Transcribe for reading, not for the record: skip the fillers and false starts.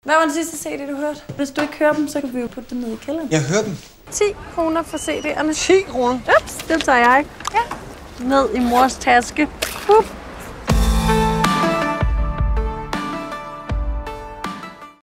Hvad var den sidste CD, du hørte? Hvis du ikke hører dem, så kan vi jo putte dem ned i kælderen. Jeg hører dem. 10 kroner for CD'erne. 10 kroner? Ups, dem tager jeg. Ja. Ned i mors taske.